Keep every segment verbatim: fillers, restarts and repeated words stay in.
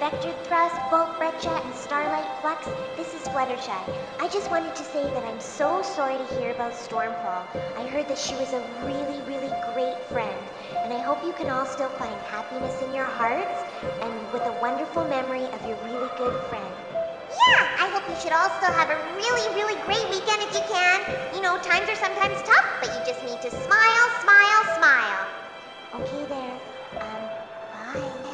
Vector Thrust, Bolt Breccia, and Starlight Flux, this is Fluttershy. I just wanted to say that I'm so sorry to hear about Stormfall. I heard that she was a really, really great friend, and I hope you can all still find happiness in your hearts, and with a wonderful memory of your really good friend. Yeah, I hope you should all still have a really, really great weekend if you can. You know, times are sometimes tough, but you just need to smile, smile, smile. Okay there. Um, bye.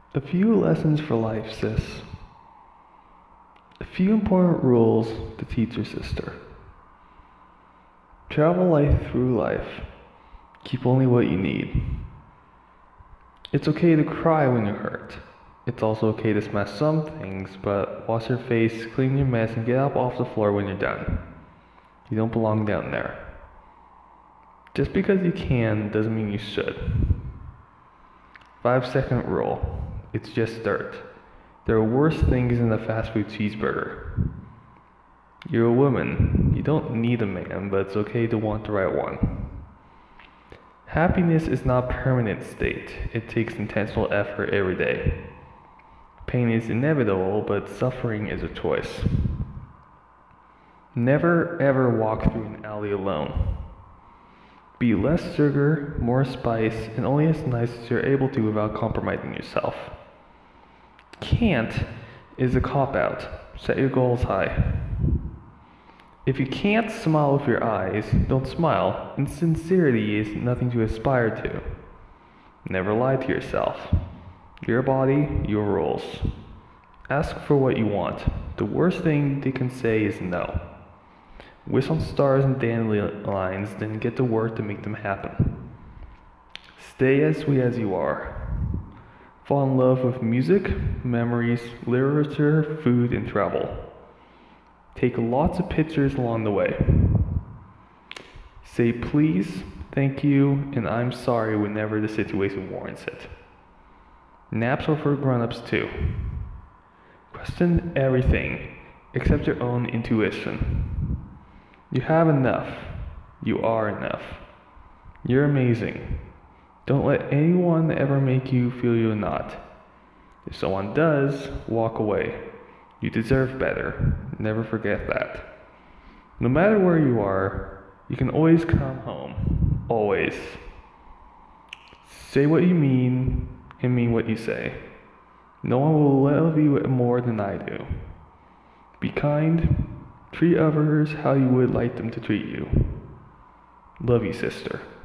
A few lessons for life, sis. A few important rules to teach your sister. Travel light through life. Keep only what you need. It's okay to cry when you're hurt. It's also okay to smash some things, but wash your face, clean your mess, and get up off the floor when you're done. You don't belong down there. Just because you can doesn't mean you should. Five second rule. It's just dirt. There are worse things than a fast food cheeseburger. You're a woman. You don't need a man, but it's okay to want the right one. Happiness is not a permanent state. It takes intentional effort every day. Pain is inevitable, but suffering is a choice. Never ever walk through an alley alone. Be less sugar, more spice, and only as nice as you're able to without compromising yourself. Can't is a cop-out. Set your goals high. If you can't smile with your eyes, don't smile, and sincerity is nothing to aspire to. Never lie to yourself. Your body, your rules. Ask for what you want. The worst thing they can say is no. Wish on stars and dandelions, then get to work to make them happen. Stay as sweet as you are. Fall in love with music, memories, literature, food, and travel. Take lots of pictures along the way. Say please, thank you, and I'm sorry whenever the situation warrants it. Naps are for grown-ups too. Question everything, except your own intuition. You have enough. You are enough. You're amazing. Don't let anyone ever make you feel you're not. If someone does, walk away. You deserve better. Never forget that. No matter where you are, you can always come home. Always. Say what you mean and mean what you say. No one will love you more than I do. Be kind. Treat others how you would like them to treat you. Love you, sister.